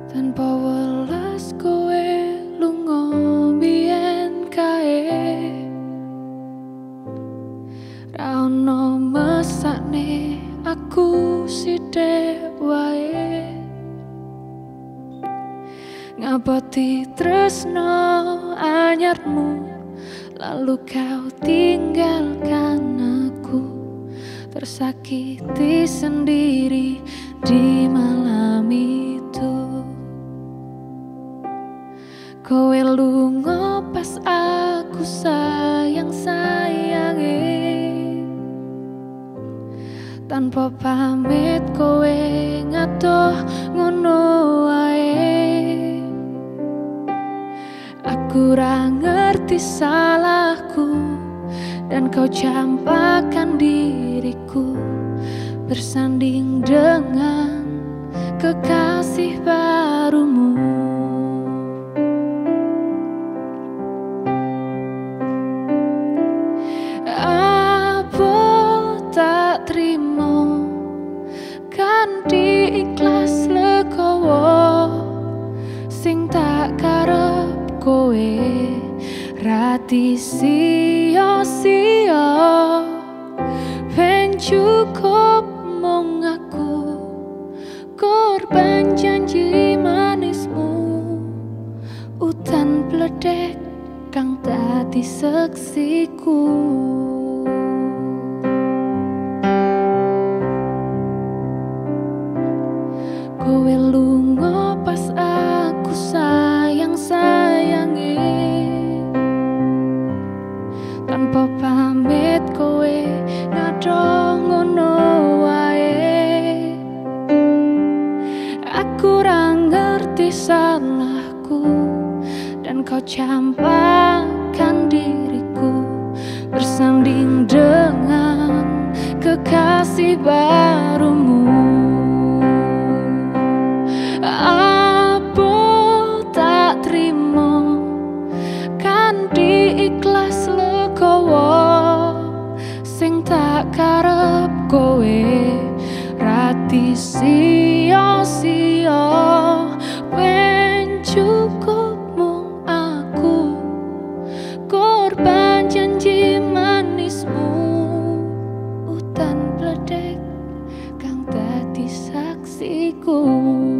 Tanpa welas kowe lunga biyen kae, ra ono mesakne aku sithik wae. Ngaboti tresno anyarmu, lalu kau tinggalkan aku, tersakiti sendiri di malam itu. Kowe lunga pas aku sayang-sayange, tanpa pamit kowe ngadoh ngono wae. Aku ra ngerti salahku dan kau campakkan diriku bersanding dengan kekasih barumu. Tak trimo kanthi ikhlas legowo sing tak karep kowe rati sia-sia. Ben cukup mung aku korban janji manismu, udan pledek kang dadi seksiku. Kowe lunga pas aku sayang-sayange, tanpa pamit kowe ngadoh ngono wae. Aku ra ngerti salahku dan kau campakkan diriku bersanding dengan kekasih barumu. Apa tak trimo kanthi ikhlas legowo sing tak karep kowe rati sia-sia. Ben cukup mung aku korban janji manismu, udan pledek kang dadi saksiku.